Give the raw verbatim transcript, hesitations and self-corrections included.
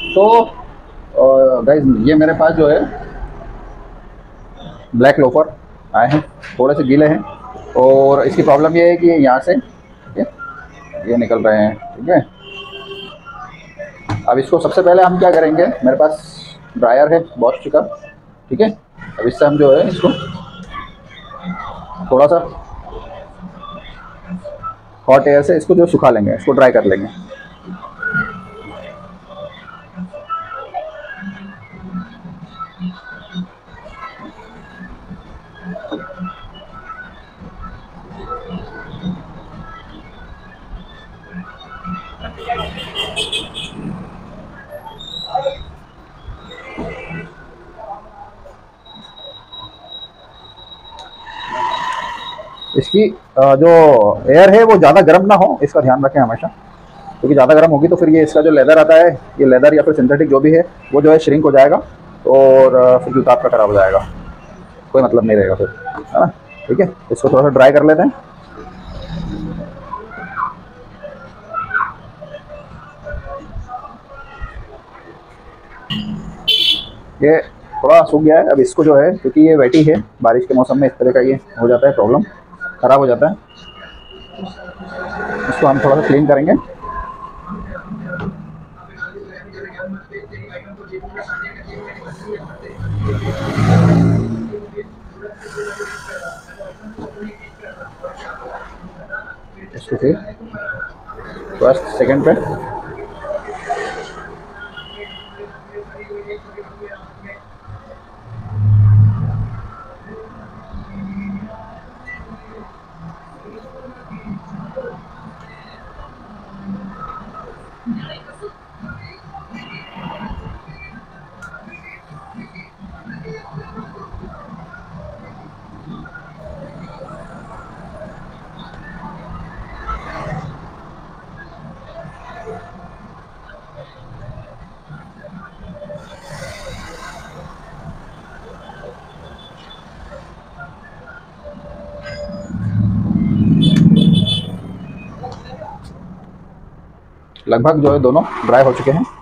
तो गाइस ये मेरे पास जो है ब्लैक लोफर आए हैं, थोड़े से गीले हैं और इसकी प्रॉब्लम ये है कि यहाँ से ठीक है ये निकल रहे हैं। ठीक है, अब इसको सबसे पहले हम क्या करेंगे, मेरे पास ड्रायर है बॉश का। ठीक है, अब इससे हम जो है इसको थोड़ा सा हॉट एयर से इसको जो सुखा लेंगे, इसको ड्राई कर लेंगे। इसकी अ, जो एयर है वो ज़्यादा गर्म ना हो, इसका ध्यान रखें हमेशा, क्योंकि ज़्यादा गर्म होगी तो फिर ये इसका जो लेदर आता है, ये लेदर या फिर सिंथेटिक जो भी है वो जो है श्रिंक हो जाएगा और अ, फिर जूता आपका ख़राब हो जाएगा, कोई मतलब नहीं रहेगा फिर, है ना। ठीक है, इसको थोड़ा सा ड्राई कर लेते हैं। ये थोड़ा सूख गया है, अब इसको जो है, क्योंकि ये वेटी है, बारिश के मौसम में इस तरह का ये हो जाता है, प्रॉब्लम ख़राब हो जाता है। इसको हम थोड़ा सा क्लीन करेंगे। इसको फिर फर्स्ट सेकंड पे लगभग जो है दोनों ड्राई हो चुके हैं।